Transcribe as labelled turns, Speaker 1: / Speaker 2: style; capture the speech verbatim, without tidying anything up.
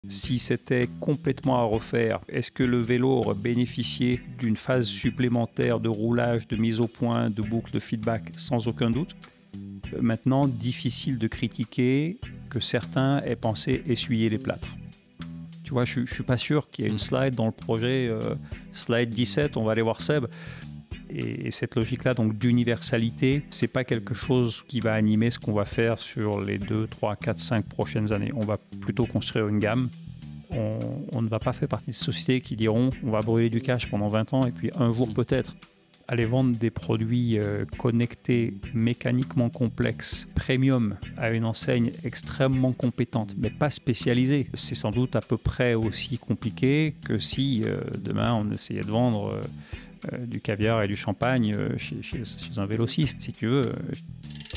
Speaker 1: Si c'était complètement à refaire, est-ce que le vélo aurait bénéficié d'une phase supplémentaire de roulage, de mise au point, de boucle de feedback? Sans aucun doute. Maintenant, difficile de critiquer que certains aient pensé essuyer les plâtres. Tu vois, je ne suis pas sûr qu'il y ait une slide dans le projet, euh, slide dix-sept, on va aller voir Seb. Et, et cette logique-là, donc d'universalité, c'est pas quelque chose qui va animer ce qu'on va faire sur les deux, trois, quatre, cinq prochaines années. On va plutôt construire une gamme. On, on ne va pas faire partie de sociétés qui diront on va brûler du cash pendant vingt ans et puis un jour peut-être aller vendre des produits euh, connectés, mécaniquement complexes, premium, à une enseigne extrêmement compétente, mais pas spécialisée. C'est sans doute à peu près aussi compliqué que si euh, demain on essayait de vendre euh, euh, du caviar et du champagne euh, chez, chez, chez un vélociste, si tu veux.